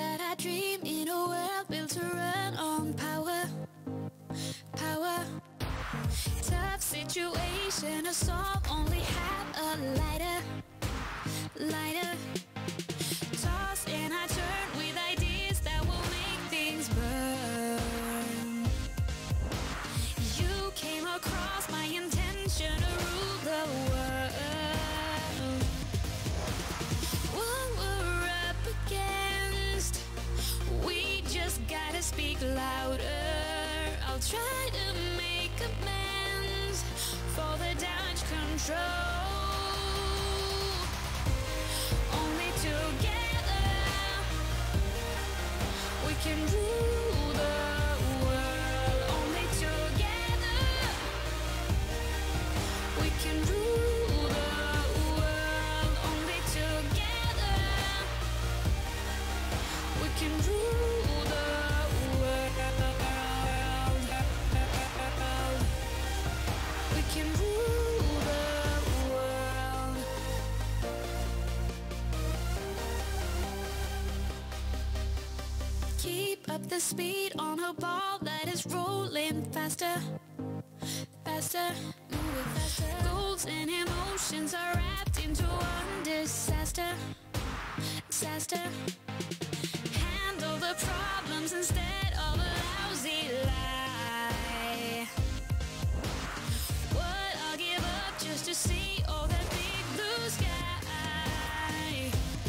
that I dream in a world built to run on power, power. Tough situation, a song only have a lighter, lighter. Toss and I turn with ideas that will make things burn. You came across my intention to rule the world. What we're up against, we just gotta speak louder. I'll try to make amends for the damage control. Only together we can rule the world. Only together we can rule the world. Only together we can rule the world. We can rule the world. Keep up the speed on a ball that is rolling faster, faster, moving faster. Goals and emotions are wrapped into one disaster, disaster. Handle the problems instead of a lousy lie. What I'll give up just to see all that big blue sky.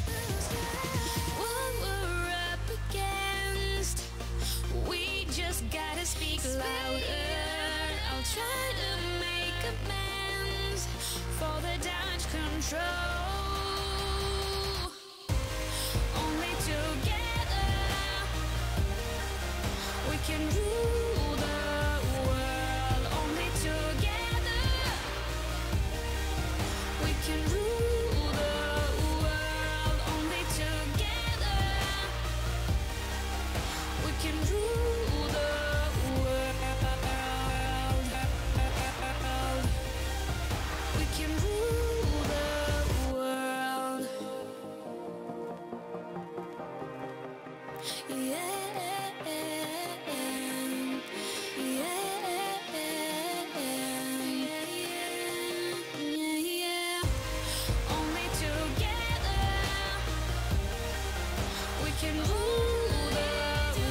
What we're up against, we just gotta speak louder. I'll try to make amends for the damage control. Only together we can rule the world. Only together we can rule the world. Only together we can rule the world. We can rule the world. Yeah, yeah, yeah. Only together we can rule the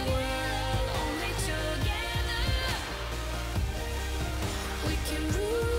world. Only together we can rule.